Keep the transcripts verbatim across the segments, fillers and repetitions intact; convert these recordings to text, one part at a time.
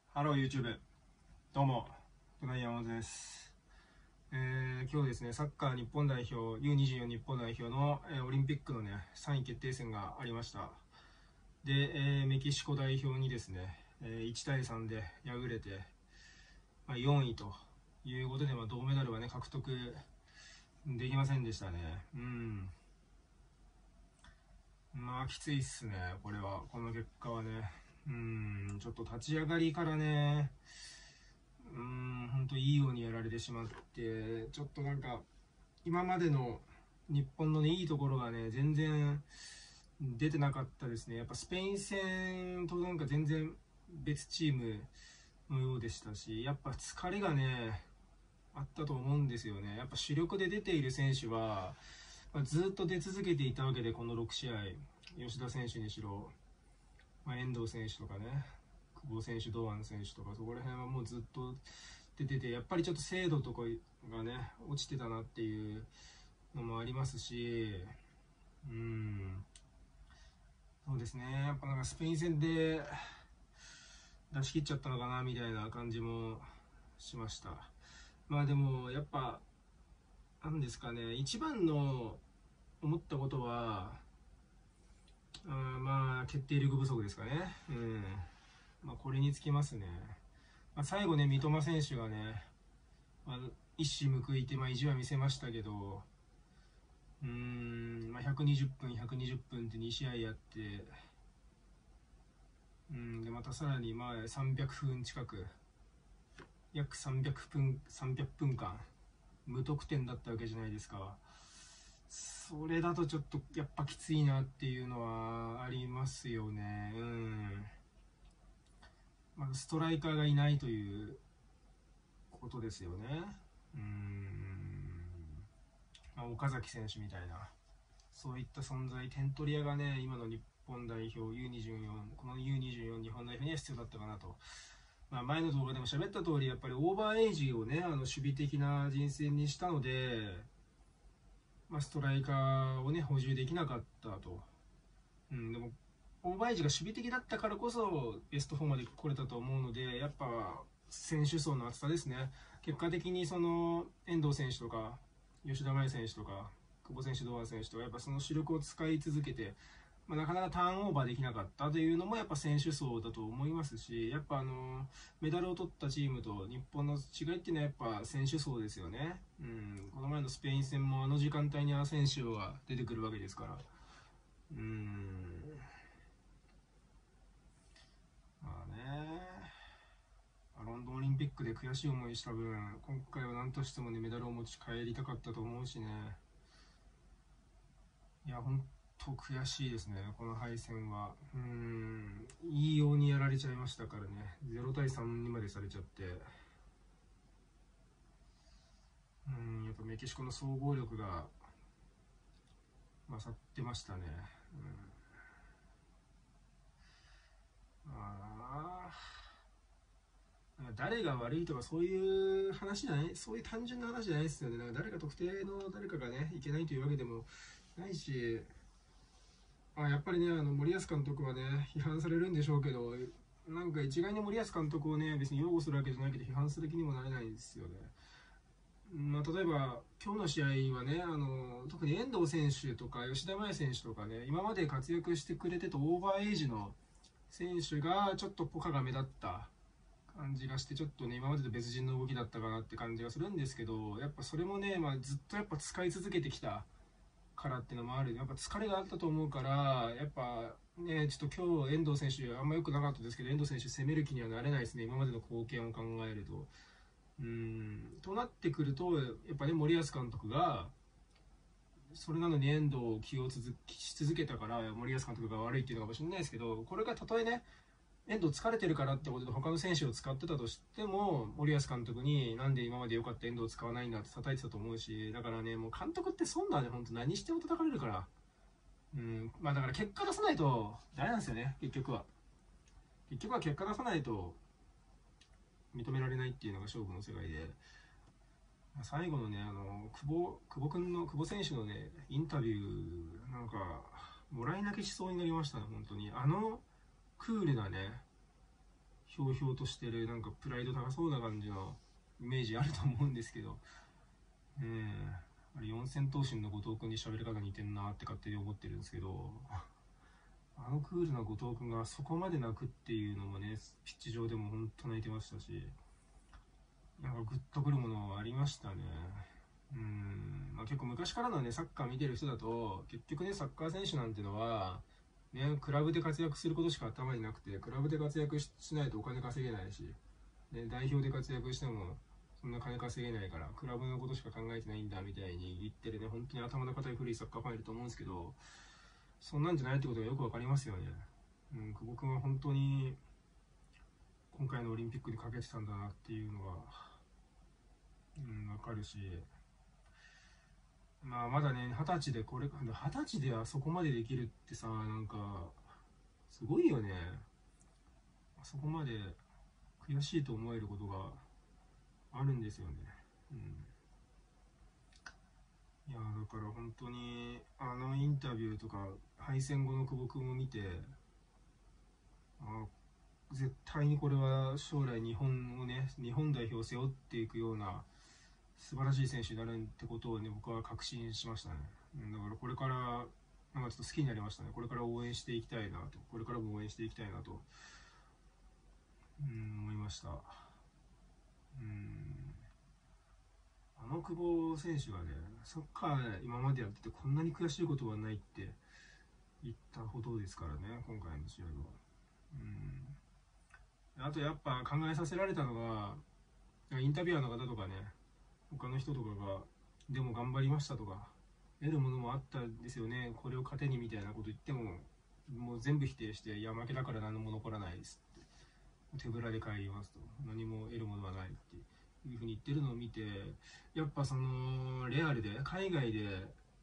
ハロー YouTube。どうも、ドライ山本です。えー、今日ですね、サッカー日本代表、ユーにじゅうよん 日本代表の、えー、オリンピックのね、さんい決定戦がありました。で、えー、メキシコ代表にですね、えー、いちたいさんで敗れて、まあ、よんいということで、まあ、銅メダルはね、獲得できませんでしたね。うん。まあ、きついっすね、これは。この結果はね。うん、ちょっと立ち上がりからね、うーん、本当いいようにやられてしまって、ちょっとなんか、今までの日本のね、いいところがね、全然出てなかったですね。やっぱスペイン戦となんか全然別チームのようでしたし、やっぱ疲れがね、あったと思うんですよね。やっぱ主力で出ている選手は、まあ、ずっと出続けていたわけで、このろくしあい、吉田選手にしろ、まあ、遠藤選手とかね、久保選手、堂安選手とか、そこら辺はもうずっと出てて、やっぱりちょっと精度とかがね、落ちてたなっていうのもありますし、うん、そうですね、やっぱなんかスペイン戦で出し切っちゃったのかなみたいな感じもしました。まあでも、やっぱ、なんですかね、一番の思ったことは、あまあ、決定力不足ですかね。うん。まあ、これにつきますね。まあ、最後ね、三笘選手がね、まあ、一矢報いて、まあ、意地は見せましたけど、うーん、まあ、ひゃくにじゅっぷん、ひゃくにじゅっぷんってに試合やって、うん、で、またさらに、まあ、さんびゃくふん近く、約さんびゃくふん、さんびゃくふんかん、無得点だったわけじゃないですか。それだとちょっと、やっぱきついなっていうのはありますよね。うん。まあ、ストライカーがいないということですよね。うーん、まあ、岡崎選手みたいな、そういった存在、点取り屋がね、今の日本代表 ユーにじゅうよん、この ユーにじゅうよん 日本代表には必要だったかなと。まあ、前の動画でも喋った通り、やっぱりオーバーエイジをね、あの守備的な人選にしたので、まあ、ストライカーをね、補充できなかったと。うん、でも、オーバーエイジが守備的だったからこそ、ベストよんまで来れたと思うので、やっぱ、選手層の厚さですね。結果的にその遠藤選手とか吉田麻也選手とか久保選手、堂安選手とかやっぱその主力を使い続けて、まあ、なかなかターンオーバーできなかったというのもやっぱ選手層だと思いますし、やっぱあのメダルを取ったチームと日本の違いっていうのはやっぱ選手層ですよね。うん、この前のスペイン戦もあの時間帯にアセンシオが出てくるわけですから。うん、まあね。ロンドンオリンピックで悔しい思いした分、今回は何としてもね、メダルを持ち帰りたかったと思うしね。いや、ほんと悔しいですね、この敗戦は。うーん、いいようにやられちゃいましたからね。ゼロたいさんにまでされちゃって。うん、やっぱメキシコの総合力が勝ってましたね。うん、あ誰が悪いとかそういう話じゃない、そういう単純な話じゃないですよね。なんか誰か特定の誰かがね、いけないというわけでもないし、あやっぱりね、あの森保監督はね、批判されるんでしょうけど、なんか一概に森保監督をね、別に擁護するわけじゃないけど、批判する気にもなれないですよね。まあ、例えば、今日の試合はね、あの特に遠藤選手とか吉田麻也選手とかね、今まで活躍してくれてたオーバーエイジの選手がちょっとポカが目立った感じがして、ちょっとね、今までと別人の動きだったかなって感じがするんですけど、やっぱそれもね、まあ、ずっとやっぱ使い続けてきたからっていうのもある。やっぱ疲れがあったと思うから、やっぱね、ちょっと今日遠藤選手あんま良くなかったですけど、遠藤選手攻める気にはなれないですね、今までの貢献を考えると。うーん、となってくると、やっぱね、森保監督が、それなのに遠藤を起用続し続けたから、森保監督が悪いっていうのかもしれないですけど、これがたとえね、遠藤疲れてるからってことで他の選手を使ってたとしても、森保監督になんで今まで良かった遠藤を使わないんだって叩いてたと思うし、だからね、もう監督ってそんなね、本当何しても叩かれるから。うん、まあだから結果出さないとダメなんですよね、結局は。結局は結果出さないと認められないっていうのが勝負の世界で、最後のね、あの、久保、久保君の、久保選手のね、インタビュー、なんか、もらい泣きしそうになりましたね、本当に。あの、クールなね、 ひょうひょうとしてる、なんかプライド高そうな感じのイメージあると思うんですけど、えー、あれ四千頭身の後藤君に喋り方似てんなって勝手に思ってるんですけど、あのクールな後藤君がそこまで泣くっていうのもね、ピッチ上でも本当泣いてましたし、なんかグッとくるものありましたね。うん、まあ、結構昔からのね、サッカー見てる人だと、結局ね、サッカー選手なんてのは、ね、クラブで活躍することしか頭になくて、クラブで活躍 し, しないとお金稼げないし、ね、代表で活躍してもそんな金稼げないから、クラブのことしか考えてないんだみたいに言ってるね、本当に頭の固い古いサッカーファンいると思うんですけど、そんなんじゃないってことがよくわかりますよね。うん、久保君は本当に今回のオリンピックにかけてたんだなっていうのが、うん、わかるし、まあまだね、二十歳でこれ、二十歳であそこまでできるってさ、なんか、すごいよね。あそこまで悔しいと思えることがあるんですよね。うん。いやだから本当に、あのインタビューとか、敗戦後の久保君を見て、あ絶対にこれは将来日本をね、日本代表を背負っていくような素晴らしい選手になるってことをね、僕は確信しましたね。だからこれから、なんかちょっと好きになりましたね。これから応援していきたいなと、これからも応援していきたいなと、うん、思いました。うん。あの久保選手がね、サッカー今までやっててこんなに悔しいことはないって言ったほどですからね、今回の試合は。うん。あとやっぱ考えさせられたのが、インタビュアーの方とかね、他の人とかが、でも頑張りましたとか、得るものもあったんですよね、これを糧にみたいなこと言っても、もう全部否定して、いや、負けだから何も残らないですって、手ぶらで帰りますと、何も得るものはないっていうふうに言ってるのを見て、やっぱその、レアルで、海外で、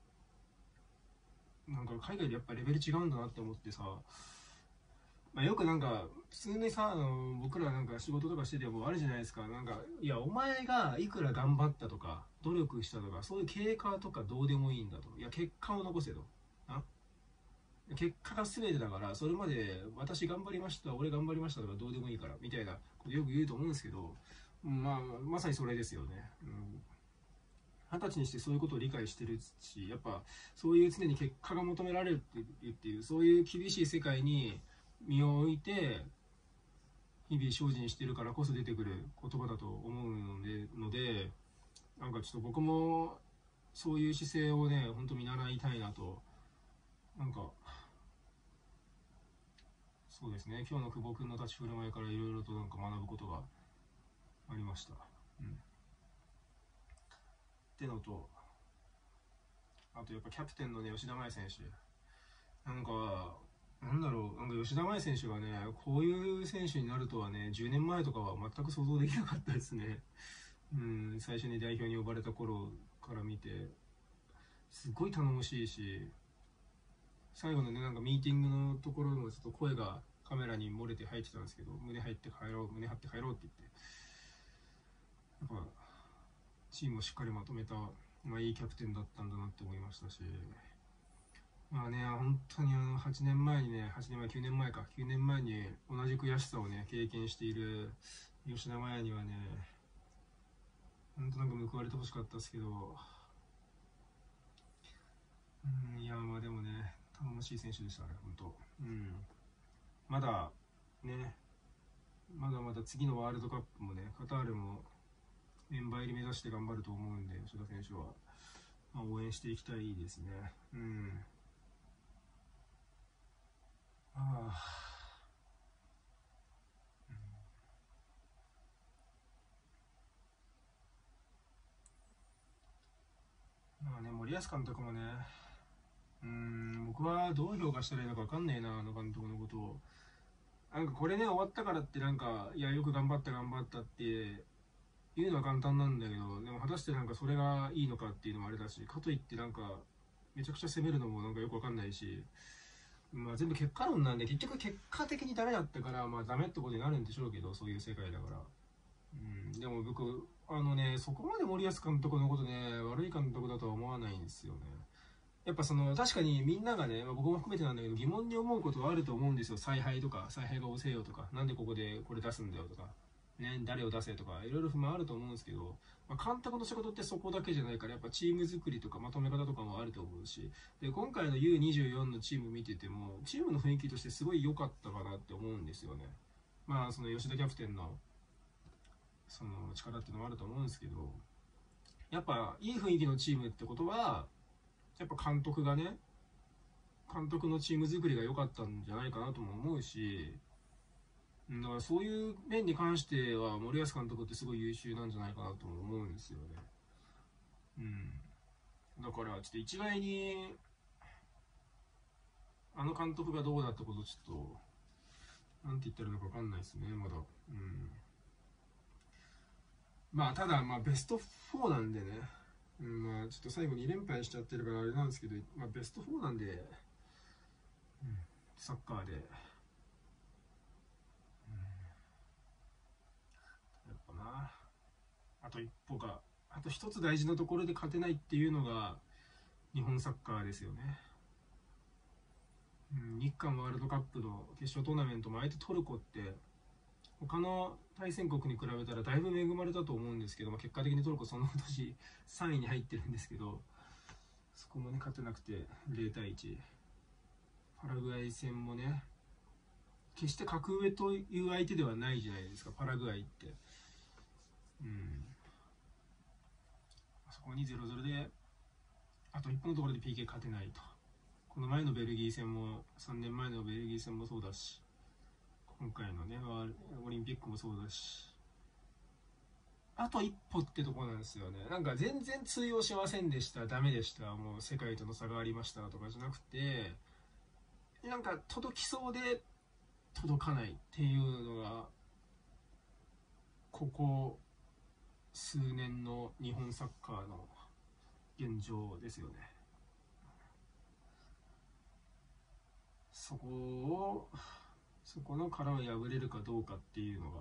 なんか海外でやっぱレベル違うんだなって思ってさ、まあ、よくなんか普通にさ、あの僕らなんか仕事とかしててもあるじゃないですか。なんかいやお前がいくら頑張ったとか努力したとかそういう経過とかどうでもいいんだと。いや結果を残せと。な結果が全てだから、それまで私頑張りました俺頑張りましたとかどうでもいいからみたいなことよく言うと思うんですけど、まあまさにそれですよね。うん二十歳にしてそういうことを理解してるし、やっぱそういう常に結果が求められるっていう、そういう厳しい世界に身を置いて日々精進してるからこそ出てくる言葉だと思うので、のでなんかちょっと僕もそういう姿勢をね、本当見習いたいなと。なんかそうですね、今日の久保君の立ち振る舞いからいろいろとなんか学ぶことがありました。うん。ってのと、あとやっぱキャプテンのね、吉田麻也選手。なんか、なんだろう、なんか吉田麻也選手がね、こういう選手になるとはね、じゅうねんまえとかは全く想像できなかったですね。うん、最初に代表に呼ばれた頃から見て、すごい頼もしいし、最後のね、なんかミーティングのところもちょっと声がカメラに漏れて入ってたんですけど、胸入って帰ろう、胸張って帰ろうって言って、やっぱ、チームをしっかりまとめた、まあ、いいキャプテンだったんだなって思いましたし、まあね、本当にあのはちねんまえにね、はちねんまえ、きゅうねんまえか、きゅうねんまえに同じ悔しさをね、経験している吉田麻也にはね、本当なんか報われてほしかったですけど、うん、いや、まあでもね、頼もしい選手でしたね、本当。うん。まだ、ね、まだまだ次のワールドカップもね、カタールもメンバー入り目指して頑張ると思うんで、吉田選手は、まあ、応援していきたいですね。うん。ああ。まあね、森保監督もね、うーん、僕はどう評価したらいいのか分かんないな、あの監督のことを。なんかこれね、終わったからってなんか、いや、よく頑張った頑張ったっていうのは簡単なんだけど、でも果たしてなんかそれがいいのかっていうのもあれだし、かといってなんか、めちゃくちゃ攻めるのもなんかよく分かんないし、まあ全部結果論なんで、結局結果的にダメだったから、まあダメってことになるんでしょうけど、そういう世界だから。うん、でも僕、あのね、そこまで森保監督のことね、悪い監督だとは思わないんですよね。 やっぱその確かにみんながね、まあ、僕も含めてなんだけど疑問に思うことはあると思うんですよ。采配とか采配が遅えよとか、なんでここでこれ出すんだよとか、ね、誰を出せとかいろいろ不満あると思うんですけど、まあ、監督の仕事ってそこだけじゃないから、やっぱチーム作りとかまとめ方とかもあると思うし、で今回の ユーにじゅうよん のチーム見ててもチームの雰囲気としてすごい良かったかなって思うんですよね。まあその吉田キャプテンのその力っていうのもあると思うんですけど、やっぱいい雰囲気のチームってことはやっぱ監督がね、監督のチーム作りが良かったんじゃないかなとも思うし、だからそういう面に関しては森保監督ってすごい優秀なんじゃないかなとも思うんですよね。うん。だからちょっと一概にあの監督がどうだってことちょっとなんて言ったらいいのか分かんないですね、まだ。うん。まあただまあベストフォーなんでね、うん、まあちょっと最後に連敗しちゃってるからあれなんですけど、まあベストフォーなんで、うん、サッカーで、うん、やっぱな、あと一歩が、あと一つ大事なところで勝てないっていうのが日本サッカーですよね。うん、日韓ワールドカップの決勝トーナメントも相手トルコって他の対戦国に比べたらだいぶ恵まれたと思うんですけど、まあ、結果的にトルコその年さんいに入ってるんですけど、そこもね勝てなくてゼロたいいち。パラグアイ戦もね決して格上という相手ではないじゃないですか、パラグアイって。うん、そこにゼロゼロであといっぽんのところで ピーケー 勝てないと。この前のベルギー戦もさんねんまえのベルギー戦もそうだし、今回のねオリンピックもそうだし、あと一歩ってところなんですよね。なんか全然通用しませんでした、ダメでした、もう世界との差がありましたとかじゃなくて、なんか届きそうで届かないっていうのがここ数年の日本サッカーの現状ですよね。そこをそこの殻を破れるかどうかっていうのが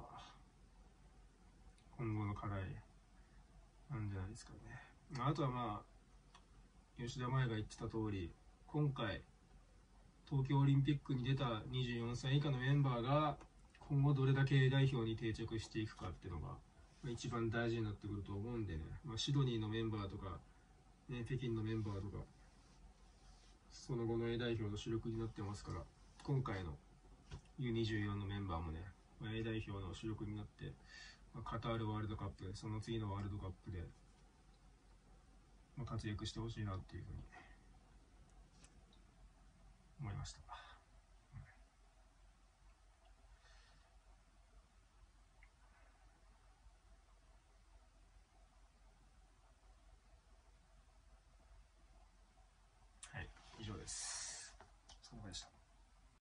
今後の課題なんじゃないですかね。あとはまあ吉田麻也が言ってた通り、今回東京オリンピックに出たにじゅうよんさい以下のメンバーが今後どれだけ代表に定着していくかっていうのが一番大事になってくると思うんでね、まあ、シドニーのメンバーとか、ね、北京のメンバーとかその後の A 代表の主力になってますから、今回の ユーにじゅうよん のメンバーもね、まあ、A 代表の主力になって、まあ、カタールワールドカップ、その次のワールドカップで、まあ、活躍してほしいなっていうふうに思いました。はい、以上です。